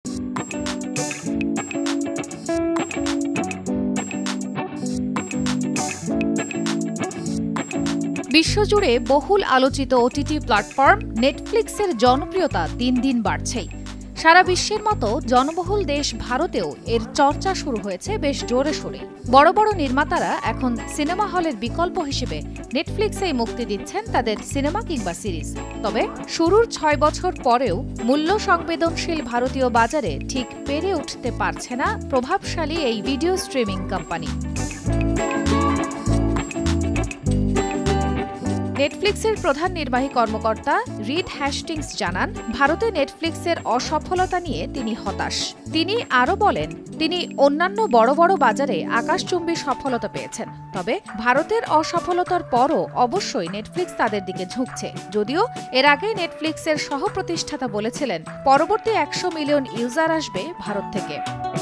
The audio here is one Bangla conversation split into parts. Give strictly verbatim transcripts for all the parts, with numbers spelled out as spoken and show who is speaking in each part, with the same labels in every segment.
Speaker 1: বিশ্বজুড়ে বহুল আলোচিত ওটিটি প্ল্যাটফর্ম নেটফ্লিক্সের জনপ্রিয়তা দিন দিন বাড়ছেই। সারা বিশ্বের মতো জনবহুল দেশ ভারতেও এর চর্চা শুরু হয়েছে বেশ জোরে সোরে। বড় বড় নির্মাতারা এখন সিনেমা হলের বিকল্প হিসেবে নেটফ্লিক্সেই মুক্তি দিচ্ছেন তাদের সিনেমা কিংবা সিরিজ। তবে শুরুর ছয় বছর পরেও মূল্য সংবেদনশীল ভারতীয় বাজারে ঠিক পেরে উঠতে পারছে না প্রভাবশালী এই ভিডিও স্ট্রিমিং কোম্পানি। নেটফ্লিক্সের প্রধান নির্বাহী কর্মকর্তা রিড হ্যাস্টিংস জানান, ভারতে নেটফ্লিক্সের অসফলতা নিয়ে তিনি হতাশ। তিনি আরও বলেন, তিনি অন্যান্য বড় বড় বাজারে আকাশচুম্বী সফলতা পেয়েছেন। তবে ভারতের অসফলতার পরও অবশ্যই নেটফ্লিক্স তাদের দিকে ঝুঁকছে। যদিও এর আগে নেটফ্লিক্সের সহ প্রতিষ্ঠাতা বলেছিলেন, পরবর্তী একশো মিলিয়ন ইউজার আসবে ভারত থেকে।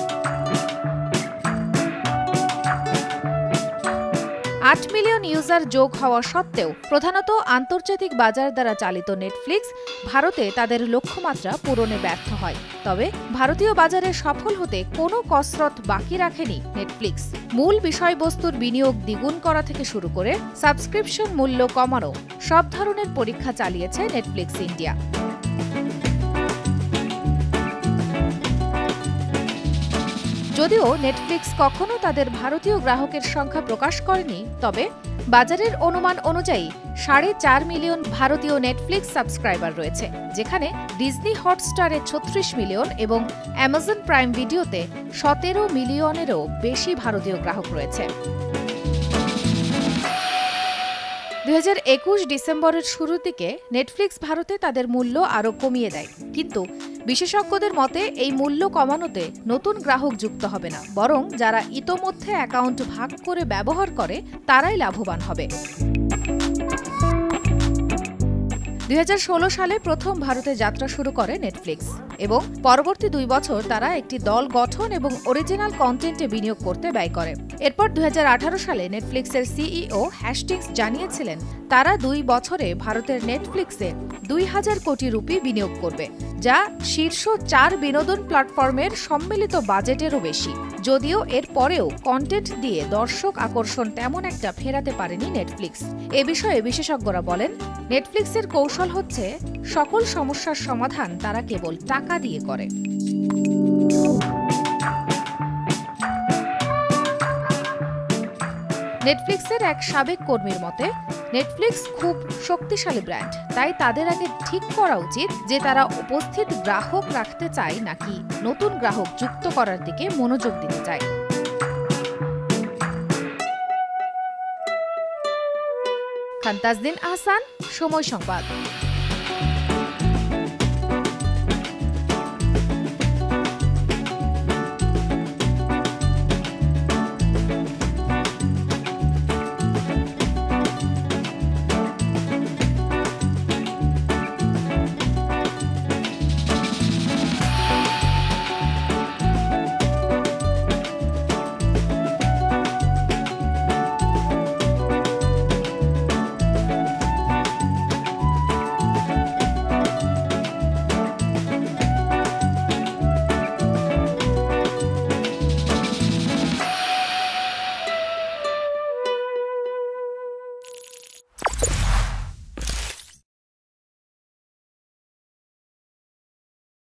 Speaker 1: আট মিলিয়ন ইউজার যোগ হওয়া সত্ত্বেও প্রধানত আন্তর্জাতিক বাজার দ্বারা চালিত নেটফ্লিক্স ভারতে তাদের লক্ষ্যমাত্রা পূরণে ব্যর্থ হয়। তবে ভারতীয় বাজারে সফল হতে কোনো কসরত বাকি রাখেনি নেটফ্লিক্স। মূল বিষয়বস্তুর বিনিয়োগ দ্বিগুণ করা থেকে শুরু করে সাবস্ক্রিপশন মূল্য কমানো সব ধরনের পরীক্ষা চালিয়েছে নেটফ্লিক্স ইন্ডিয়া। যদিও নেটফ্লিক্স কখনো তাদের ভারতীয় গ্রাহকের সংখ্যা প্রকাশ করেনি, তবে বাজারের অনুমান অনুযায়ী সাড়ে চার মিলিয়ন ভারতীয় নেটফ্লিক্স সাবস্ক্রাইবার রয়েছে, যেখানে ডিজনি হটস্টারে ছত্রিশ মিলিয়ন এবং অ্যামাজন প্রাইম ভিডিওতে সতেরো মিলিয়নেরও বেশি ভারতীয় গ্রাহক রয়েছে। দুই হাজার একুশ ডিসেম্বরের শুরুর দিকে নেটফ্লিক্স ভারতে তাদের মূল্য আরও কমিয়ে দেয়, কিন্তু বিশেষজ্ঞদের মতে এই মূল্য কমানোতে নতুন গ্রাহক যুক্ত হবে না, বরং যারা ইতোমধ্যে অ্যাকাউন্ট ভাগ করে ব্যবহার করে তারাই লাভবান হবে। দুই হাজার ষোলো সালে প্রথম ভারতে যাত্রা শুরু করে নেটফ্লিক্স এবং পরবর্তী দুই বছর তারা একটি দল গঠন এবং অরিজিনাল কন্টেন্টে বিনিয়োগ করতে ব্যয় করে। এরপর দুই হাজার আঠারো সালে নেটফ্লিক্সের সিইও হ্যাস্টিংস জানিয়েছিলেন, তারা দুই বছরে ভারতের নেটফ্লিক্সে দুই হাজার কোটি রুপি বিনিয়োগ করবে, যা শীর্ষ চার বিনোদন প্ল্যাটফর্মের সম্মিলিত বাজেটেরও বেশি। যদিও এর পরেও কন্টেন্ট দিয়ে দর্শক আকর্ষণ তেমন একটা ফেরাতে পারেনি নেটফ্লিক্স। এ বিষয়ে বিশেষজ্ঞরা বলেন, নেটফ্লিক্সের কৌশল হচ্ছে সকল সমস্যার সমাধান তারা কেবল টাকা দিয়ে করে। নেটফ্লিক্সের এক সাবেক কর্মীর মতে, নেটফ্লিক্স খুব শক্তিশালী ব্র্যান্ড, তাই তাদের আগে ঠিক করা উচিত যে তারা উপস্থিত গ্রাহক রাখতে চায় নাকি নতুন গ্রাহক যুক্ত করার দিকে মনোযোগ দিতে চায়। খান তাজদিন আহসান, সময় সংবাদ।